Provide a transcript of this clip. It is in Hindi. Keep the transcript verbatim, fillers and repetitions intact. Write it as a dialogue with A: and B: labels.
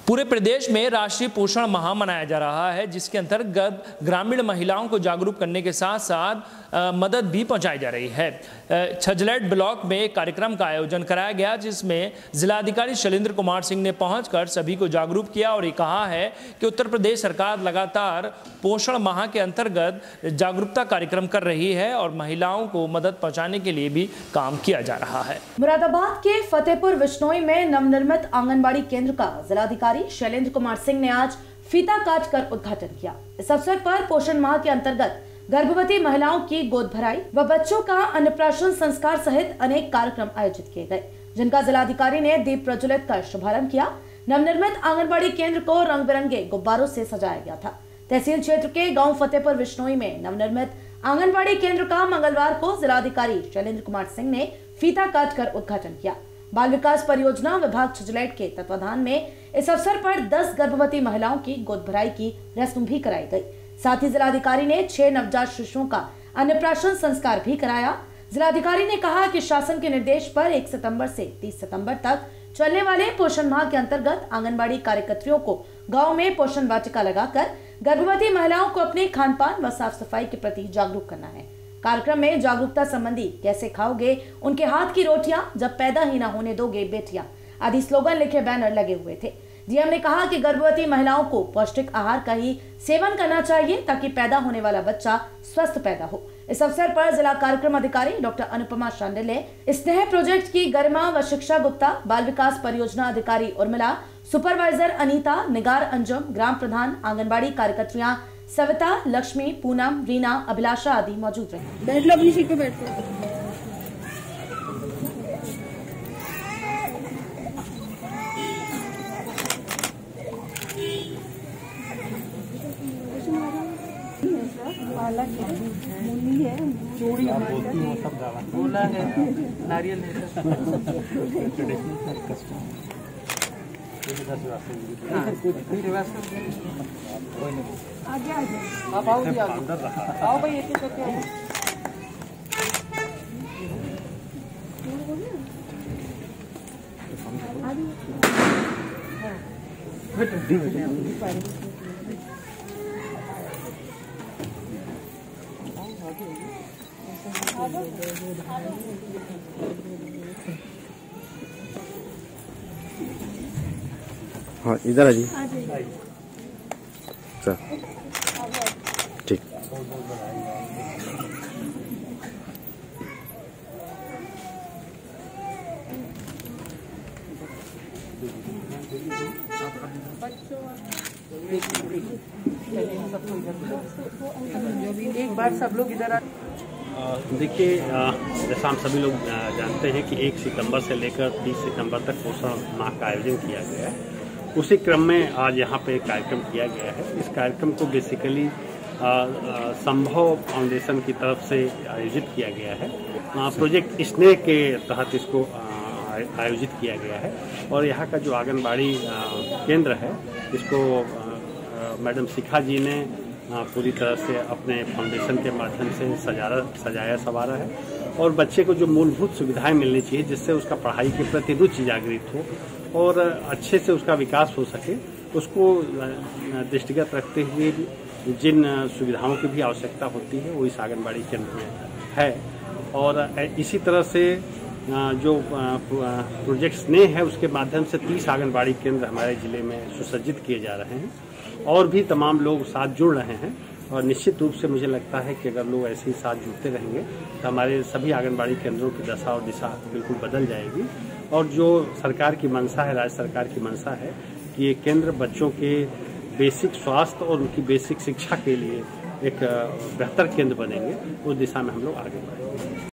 A: पूरे प्रदेश में राष्ट्रीय पोषण माह मनाया जा रहा है, जिसके अंतर्गत ग्रामीण महिलाओं को जागरूक करने के साथ साथ मदद भी पहुंचाई जा रही है। छजलैट ब्लॉक में एक कार्यक्रम का आयोजन कराया गया, जिसमें जिलाधिकारी शैलेंद्र कुमार सिंह ने पहुंचकर सभी को जागरूक किया और ये कहा है कि उत्तर प्रदेश सरकार लगातार पोषण माह के अंतर्गत जागरूकता कार्यक्रम कर रही है और महिलाओं को मदद पहुँचाने के लिए भी काम किया जा रहा है।
B: मुरादाबाद के फतेहपुर विश्नोई में नवनिर्मित आंगनबाड़ी केंद्र का जिलाधिकारी शैलेंद्र कुमार सिंह ने आज फीता काट कर उद्घाटन किया। इस अवसर पर पोषण माह के अंतर्गत गर्भवती महिलाओं की गोद भराई व बच्चों का अन्नप्राशन संस्कार सहित अनेक कार्यक्रम आयोजित किए गए, जिनका जिलाधिकारी ने दीप प्रज्वलित कर शुभारंभ किया। नवनिर्मित आंगनबाड़ी केंद्र को रंग बिरंगे गुब्बारों से सजाया गया था। तहसील क्षेत्र के गांव फतेहपुर विश्नोई में नवनिर्मित आंगनबाड़ी केंद्र का मंगलवार को जिलाधिकारी शैलेंद्र कुमार सिंह ने फीता काट कर उद्घाटन किया। बाल विकास परियोजना विभाग छजलैट के तत्वाधान में इस अवसर पर दस गर्भवती महिलाओं की गोद भराई की रस्म भी कराई गई। साथ ही जिलाधिकारी ने छह नवजात शिशुओं का अन्नप्राशन संस्कार भी कराया। जिलाधिकारी ने कहा कि शासन के निर्देश पर एक सितंबर से तीस सितंबर तक चलने वाले पोषण माह के अंतर्गत आंगनबाड़ी कार्यकर्तियों को गांव में पोषण वाटिका लगाकर गर्भवती महिलाओं को अपने खान पान व साफ सफाई के प्रति जागरूक करना है। कार्यक्रम में जागरूकता संबंधी कैसे खाओगे उनके हाथ की रोटियां, जब पैदा ही न होने दोगे बेटियां आदि स्लोगन लिखे बैनर लगे हुए थे। डीएम ने कहा कि गर्भवती महिलाओं को पौष्टिक आहार का ही सेवन करना चाहिए ताकि पैदा होने वाला बच्चा स्वस्थ पैदा हो। इस अवसर पर जिला कार्यक्रम अधिकारी डॉक्टर अनुपमा शांडिल्य, स्नेह प्रोजेक्ट की गरिमा व शिक्षा गुप्ता, बाल विकास परियोजना अधिकारी उर्मिला, सुपरवाइजर अनीता, निगार अंजुम, ग्राम प्रधान, आंगनबाड़ी कार्यकर्तियां सविता, लक्ष्मी, पूनम, रीना, अभिलाषा आदि मौजूद रहे।
C: बैठ लो अपनी सीट पे बैठ लो। पालक है, मूली है, चूड़ी है, गोला है, नारियल है। आगे आगे आप आओ जी, आओ भाई, एक एक करके
D: हाँ, इधर है जी। चल ठीक।
C: एक बार सब लोग इधर।
E: देखिए, जैसा हम सभी लोग जानते हैं कि एक सितंबर से लेकर तीस सितंबर तक पोषण माह का आयोजन किया गया है। उसी क्रम में आज यहाँ पे एक कार्यक्रम किया गया है। इस कार्यक्रम को बेसिकली संभव फाउंडेशन की तरफ से आयोजित किया गया है। प्रोजेक्ट स्नेह के तहत इसको आयोजित किया गया है और यहाँ का जो आंगनबाड़ी केंद्र है, इसको मैडम शिखा जी ने पूरी तरह से अपने फाउंडेशन के माध्यम से सजाया सजाया संवारा है और बच्चे को जो मूलभूत सुविधाएं मिलनी चाहिए, जिससे उसका पढ़ाई के प्रति रुचि जागृत हो और अच्छे से उसका विकास हो सके, उसको दृष्टिगत रखते हुए जिन सुविधाओं की भी आवश्यकता होती है वो इस आंगनबाड़ी केंद्र में है। और इसी तरह से जो प्रोजेक्ट स्नेह है, उसके माध्यम से तीस आंगनबाड़ी केंद्र हमारे जिले में सुसज्जित किए जा रहे हैं और भी तमाम लोग साथ जुड़ रहे हैं। और निश्चित रूप से मुझे लगता है कि अगर लोग ऐसे ही साथ जुड़ते रहेंगे तो हमारे सभी आंगनबाड़ी केंद्रों की दशा और दिशा बिल्कुल बदल जाएगी। और जो सरकार की मंशा है, राज्य सरकार की मंशा है कि ये केंद्र बच्चों के बेसिक स्वास्थ्य और उनकी बेसिक शिक्षा के लिए एक बेहतर केंद्र बनेंगे, उस दिशा में हम लोग आगे बढ़ेंगे।